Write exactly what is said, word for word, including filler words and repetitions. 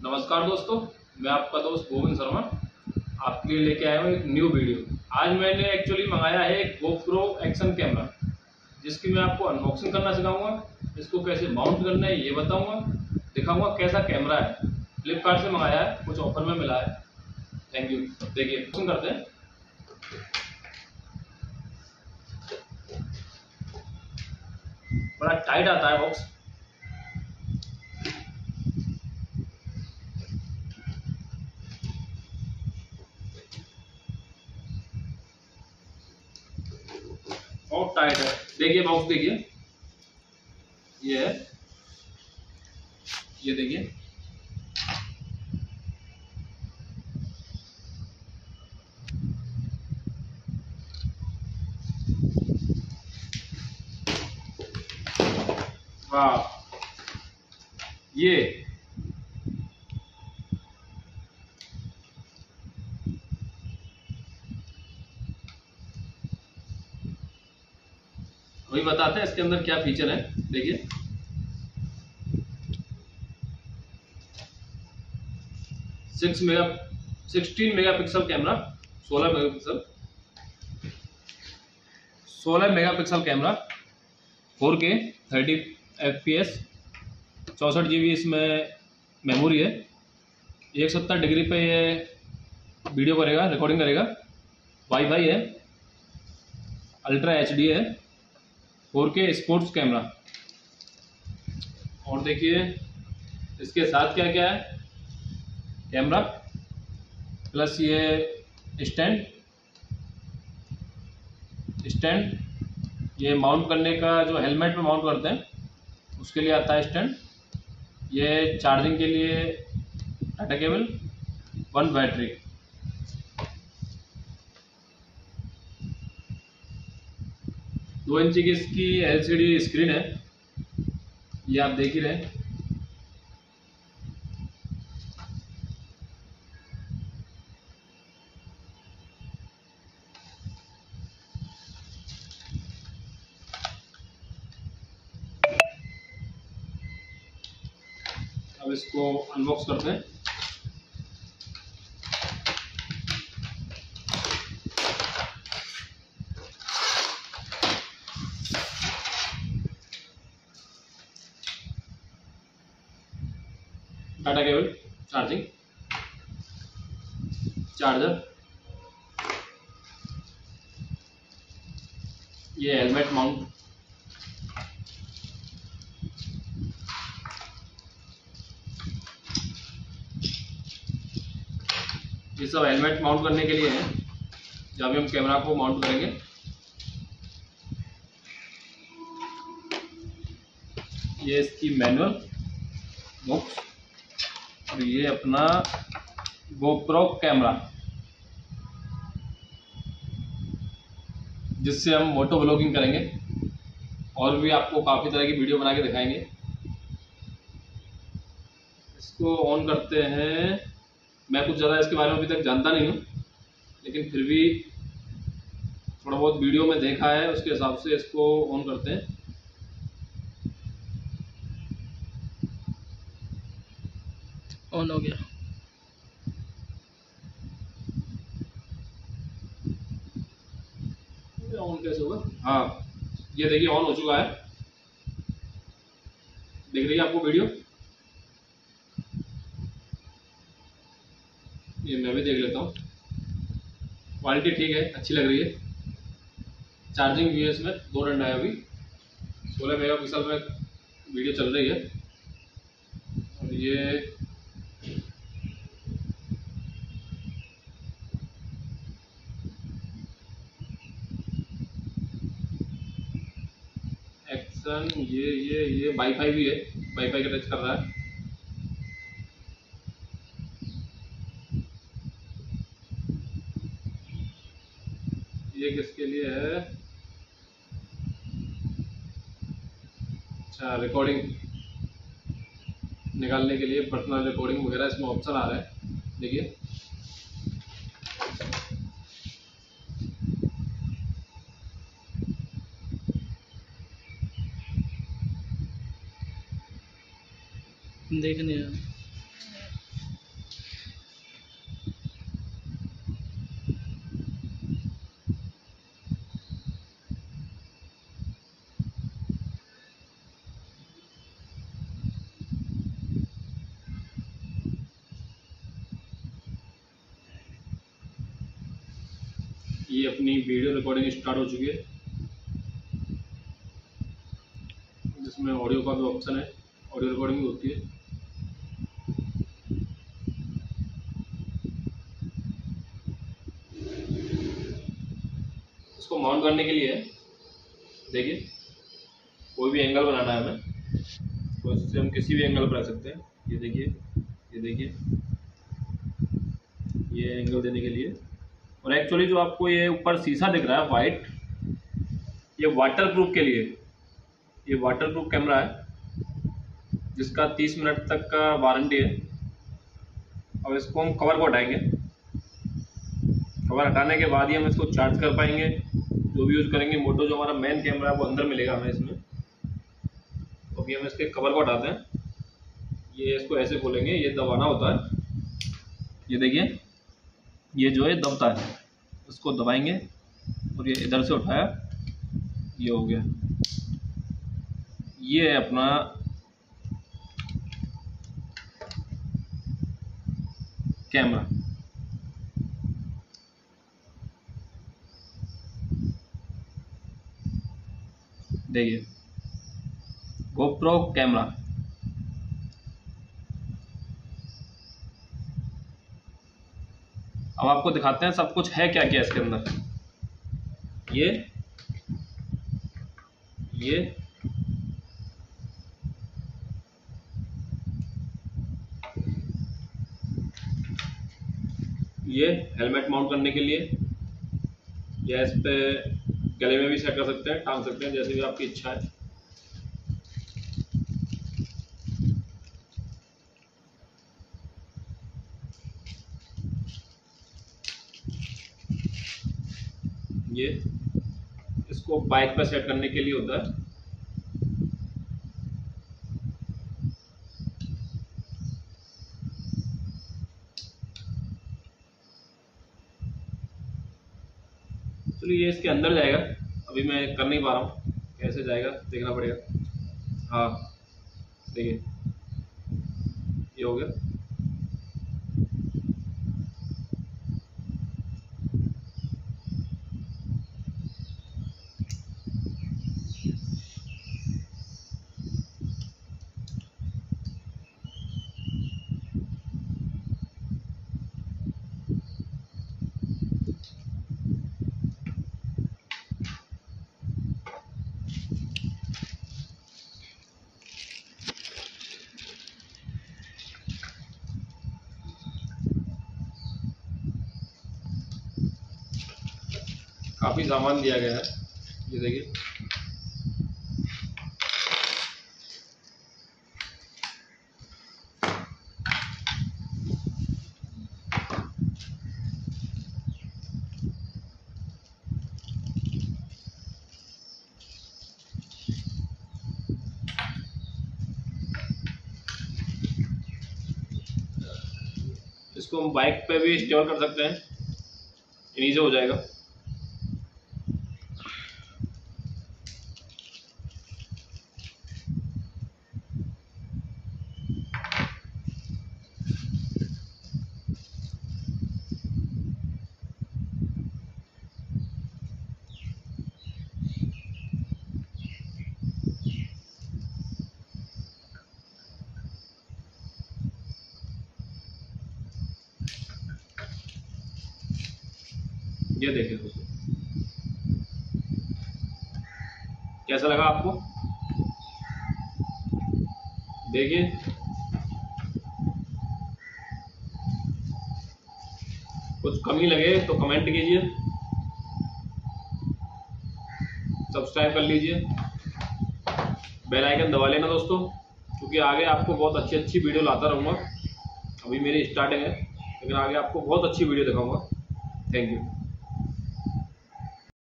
नमस्कार दोस्तों, मैं आपका दोस्त गोविंद शर्मा आपके लिए लेके आया हूँ एक न्यू वीडियो। आज मैंने एक्चुअली मंगाया है एक GoPro एक्शन कैमरा, जिसकी मैं आपको अनबॉक्सिंग करना सिखाऊंगा। इसको कैसे माउंट करना है ये बताऊंगा, दिखाऊंगा कैसा कैमरा है। फ्लिपकार्ट से मंगाया है, कुछ ऑफर में मिला है। Thank you. देखिए अनबॉक्सिंग करते हैं। बड़ा टाइट आता है बॉक्स। बहुत टाइट है। देखिए बॉक्स, देखिए ये है, ये देखिए वाह, ये वही बताते हैं इसके अंदर क्या फीचर है। देखिए six mega sixteen megapixel camera, सोलह मेगापिक्सल सोलह megapixel camera, four K thirty F P S, चौंसठ जी बी इसमें मेमोरी है। एक सौ सत्तर डिग्री पे ये वीडियो करेगा, रिकॉर्डिंग करेगा। वाईफाई है, अल्ट्रा एच डी है, फोर के स्पोर्ट्स कैमरा। और देखिए इसके साथ क्या क्या है, कैमरा प्लस ये स्टैंड स्टैंड ये माउंट करने का, जो हेलमेट में माउंट करते हैं उसके लिए आता है स्टैंड। ये चार्जिंग के लिए डाटा केबल, वन बैटरी। दो इंची की इसकी एल सी डी स्क्रीन है, ये आप देख ही रहे हैं। अब इसको अनबॉक्स करते हैं। डाटा केबल, चार्जिंग, चार्जर, ये हेलमेट माउंट, ये सब हेलमेट माउंट करने के लिए है जब हम कैमरा को माउंट करेंगे। ये इसकी मैनुअल बुक्स, और ये अपना GoPro कैमरा, जिससे हम मोटो व्लॉगिंग करेंगे और भी आपको काफ़ी तरह की वीडियो बना के दिखाएंगे। इसको ऑन करते हैं। मैं कुछ ज़्यादा इसके बारे में अभी तक जानता नहीं हूँ, लेकिन फिर भी थोड़ा बहुत वीडियो में देखा है, उसके हिसाब से इसको ऑन करते हैं। ऑन हो गया। ऑन कैसे होगा? हाँ, ये देखिए ऑन हो चुका है। दिख रही है आपको वीडियो? ये मैं भी देख लेता हूँ। क्वालिटी ठीक है, अच्छी लग रही है। चार्जिंग भी है इसमें, दो डंडा है। अभी सोलह मेगा पिक्सल में वीडियो चल रही है। और ये एक्शन, ये ये ये वाईफाई भी है, वाईफाई का टच कर रहा है। ये किसके लिए है? अच्छा, रिकॉर्डिंग निकालने के लिए, पर्सनल रिकॉर्डिंग वगैरह इसमें ऑप्शन आ रहा है। देखिए देखने ये अपनी वीडियो रिकॉर्डिंग स्टार्ट हो चुकी है, जिसमें ऑडियो का भी ऑप्शन है, ऑडियो रिकॉर्डिंग भी होती है। इसको माउंट करने के लिए देखिए, कोई भी एंगल बनाना है हमें तो इससे हम किसी भी एंगल पर रख सकते हैं। ये देखिए, ये देखिए, ये एंगल देने के लिए। और एक्चुअली जो आपको ये ऊपर शीशा दिख रहा है वाइट, ये वाटर प्रूफ के लिए, ये वाटर प्रूफ कैमरा है जिसका तीस मिनट तक का वारंटी है। अब इसको हम कवर को हटाएंगे, कवर हटाने के बाद ही हम इसको चार्ज कर पाएंगे, जो भी यूज़ करेंगे। मोटो जो हमारा मेन कैमरा है वो अंदर मिलेगा हमें इसमें। तो अभी हम इसके कवर को हटाते हैं। ये इसको ऐसे खोलेंगे, ये दबाना होता है, ये देखिए, ये जो है दबता है, इसको दबाएंगे और ये इधर से उठाया, ये हो गया। ये है अपना कैमरा। देखिए, गोप्रो कैमरा। अब आपको दिखाते हैं सब कुछ है क्या क्या इसके अंदर। ये ये ये हेलमेट माउंट करने के लिए, या इस पे गले में भी सेट कर सकते हैं, टांग सकते हैं, जैसे भी आपकी इच्छा है। ये इसको बाइक पर सेट करने के लिए होता है। चलिए, ये इसके अंदर जाएगा, अभी मैं कर नहीं पा रहा हूँ, कैसे जाएगा देखना पड़ेगा। हाँ देखिए, ये हो गया। काफ़ी सामान दिया गया है, ये देखिए। इसको हम बाइक पे भी स्टोर कर सकते हैं, इजी हो जाएगा। ये देखिए दोस्तों, कैसा लगा आपको? देखिए, कुछ कमी लगे तो कमेंट कीजिए, सब्सक्राइब कर लीजिए, बेल आइकन दबा लेना दोस्तों, क्योंकि आगे आपको बहुत अच्छी अच्छी वीडियो लाता रहूँगा। अभी मेरी स्टार्टिंग है, लेकिन आगे आपको बहुत अच्छी वीडियो दिखाऊंगा। Thank you.